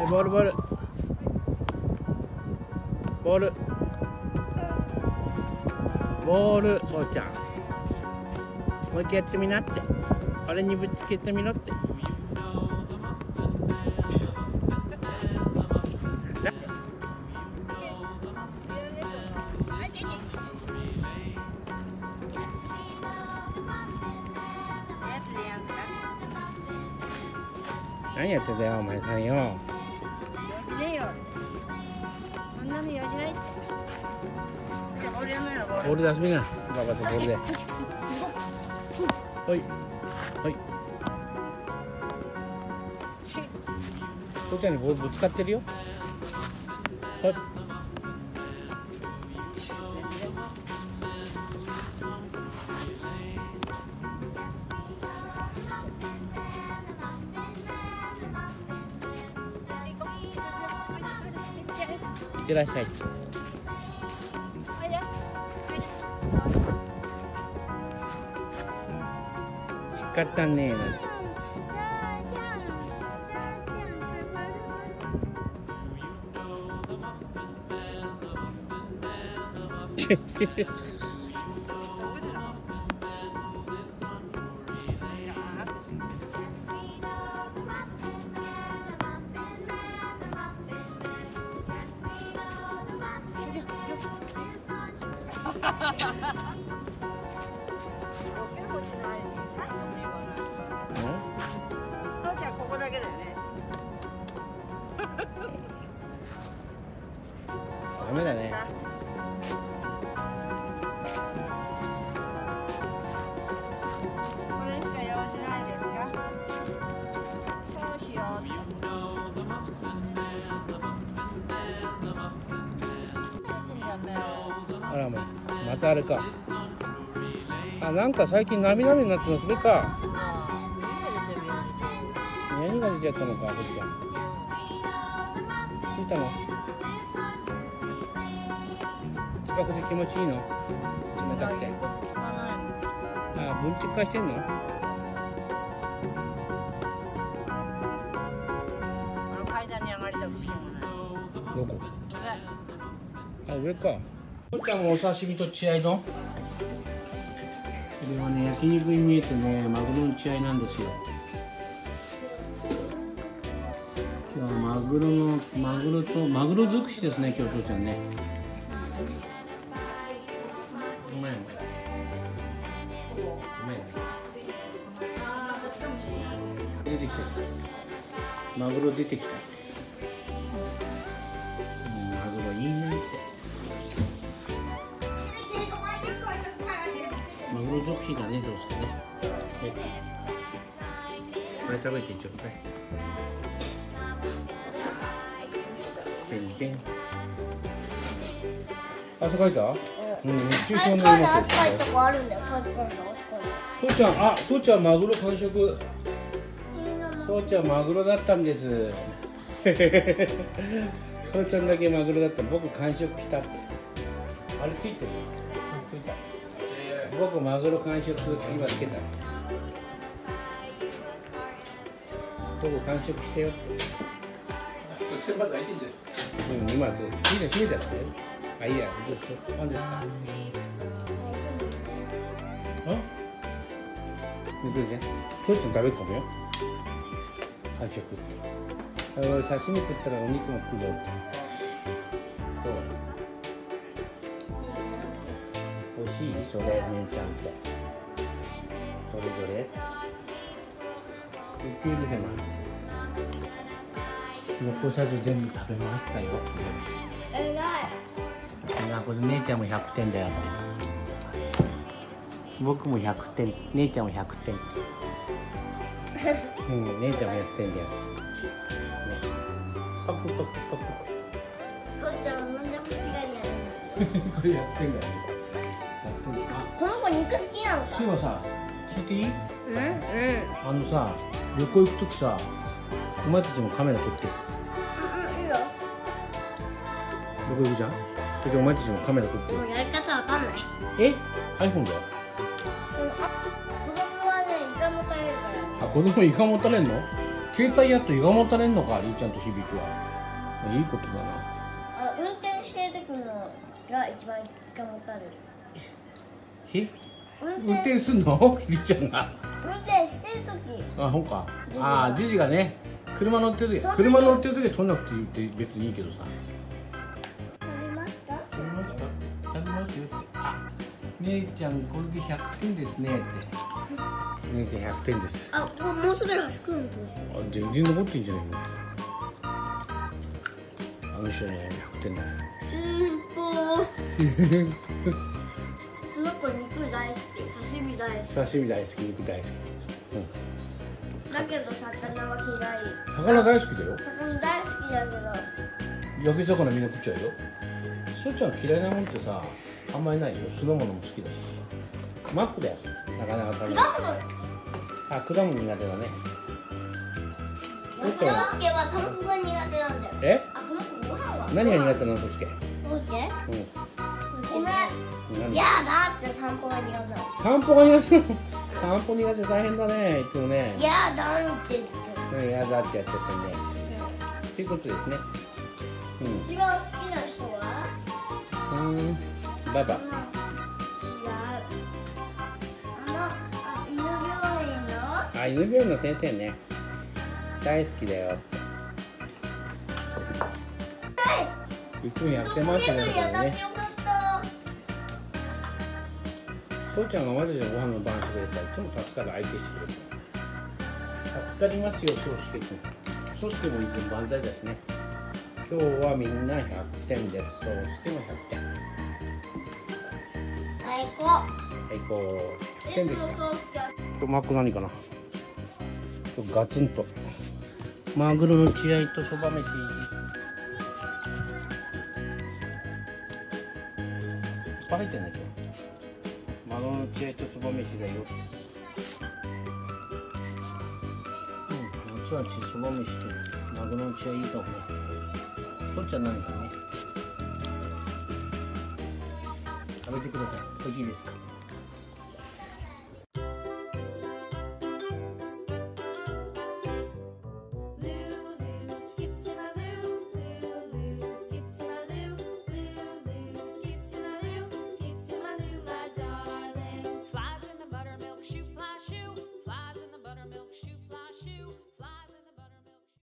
ボールボールボールボール、そうちゃんもう一回やってみなって、あれにぶつけてみろって。何やってたよお前さんよ。 よじれよ。そんなによじないって。じゃあボールやんのよ、ボール。 ボールで遊びな、ババとボールで。はいはい。そうちゃんにボールぶつかってるよ。はい。いってらっしゃい。仕方ねえな。 父ちゃんここだけだよね。 ダメだね。 これしか用事ないですか。どうしよう。 あらもうまたあれか。あ、なんか最近なみなみになってのそれか。何が出ちゃったのか、そっちゃん。ついたの。近くで気持ちいいの。冷たくて。あ、分蓄化してんの。 階段に上がりたくしてもない。 どこ。あ、上か。そっちゃんもお刺身と血合い丼。これはね、焼肉に見えてね、マグロの血合いなんですよ。今日はマグロ尽くしですね、今日父ちゃんね。うまいうまい。うまいね。出てきた。マグロ出てきた。マグロいいねって。マグロ尽くしだね、どうせね。これ食べてちょうだい。全然。汗かいた？うん、熱中症の。 汗かいたとこあるんだよ。 そうちゃん、あ、そうちゃんマグロ完食。そうちゃんマグロだったんです。そうちゃんだけマグロだった。僕完食したって。あれついてる。ついた。僕マグロ完食今つけた。僕完食してよって。 そっちまだ開いてんじゃん。 うん、今閉めたって。あ、いいや、どうぞ。何ですか。あ？ね、どうぞ。そうちゃん食べるかもよ。完食。刺身食ったらお肉も食うよって。そう。美味しい？それ、姉ちゃんって。どれどれ？受け入れてます。残さず全部食べましたよ。 えらい。 これ姉ちゃんも100点だよ。僕も100点、姉ちゃんも100点。うん、姉ちゃんも100点だよ。ね。パクパクパク。 そうちゃんなんで欲しがりやねん。 これ100点だよ。100点。あ、 この子肉好きなのか。 シはさ、聞いていい？ うん。 さ、旅行行くときさ、お前たちもカメラ撮って。 いいよ。 旅行行くじゃん。時お前たちもカメラ撮って。 もうやり方わかんない。 え？ iPhone だよ。 子供はね、イカも食べるから。 あ、子供イカ持たれんの？ 携帯やっと胃がもたれんのか、りーちゃんと響は。いいことだな。 あ、運転してる時のが一番時間もたれる。 運転すんのりーちゃんが。 運転してる時。 あ、ほんか。 ジジがああ、ジジがね、車乗ってる時、 その時車乗ってる時は撮んなくていいって別にいいけどさ。 乗りますか？ 撮りますか？撮りますよって。あ、姉ちゃんこれで100点ですねって。姉ちゃん100点です。 あ、もうすぐ走くんと。 あ、全然残ってんじゃないの。あの人ね、100点だよ。 スーパー。その子肉大好き、刺身大好き。 刺身大好き、肉大好き。 だけど魚は嫌い。 魚大好きだよ。 魚大好きだけど。 焼き魚みんな食っちゃうよ。しょっちゃん嫌いなもんってさ、あんまりないよ。酢の物も好きだし。マックだよ。なかなか食べない。 果物。 あ、果物苦手だね。 吉野家は卵が苦手なんだよ。 え？ あ、この子ご飯は。 何が苦手なのとして？ そうけ？ごめん。 何いやだって散歩が苦手なの。 散歩が苦手なの？散歩苦手大変だね、いつもね。 いやだって言っちゃう。 やだってやっちゃったんで。ということですね。 一番好きな人は？ ババ。 違う。犬病院の？ あ、犬病院の先生ね。大好きだよって。いつもやってますね。 ポケットに当たってよかった。 そうちゃんがまだじゃご飯の晩してくれたらいつも助かる相手してくれる。助かりますよ、そうしてくん。そうしてもいつも万歳だしね。今日はみんな100点です。そうしても100点。 最高。 はい、こう100点ですね。今日マック何かな。今日ガツンとマグロの血合いとそば飯。いっぱい入ってんだけど。マグロの血合いとそば飯だよ。夏はそば飯とマグロの血合いいいかもね。そっちは何かね。食べてください。美味しいですか。